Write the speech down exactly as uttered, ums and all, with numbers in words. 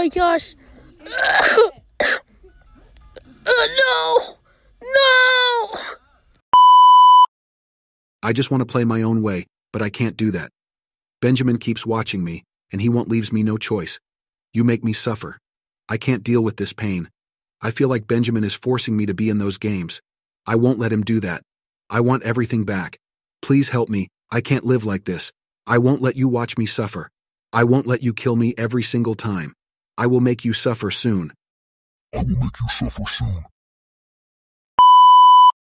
my gosh. uh, no! No! I just want to play my own way, but I can't do that. Benjamin keeps watching me, and he won't leaves me no choice. You make me suffer. I can't deal with this pain. I feel like Benjamin is forcing me to be in those games. I won't let him do that. I want everything back. Please help me. I can't live like this. I won't let you watch me suffer. I won't let you kill me every single time. I will make you suffer soon. I will make you suffer soon.